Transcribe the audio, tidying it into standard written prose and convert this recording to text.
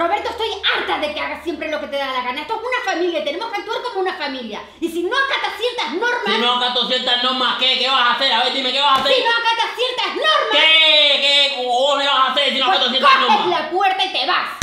Roberto, estoy harta de que hagas siempre lo que te da la gana. Esto es una familia, tenemos que actuar como una familia. Y si no acatas ciertas normas... Si no acato ciertas normas, ¿qué vas a hacer? A ver, dime, ¿qué vas a hacer? Si no acatas ciertas normas... ¿Qué? ¿Cómo le vas a hacer si no acato ciertas normas? Coges la puerta y te vas.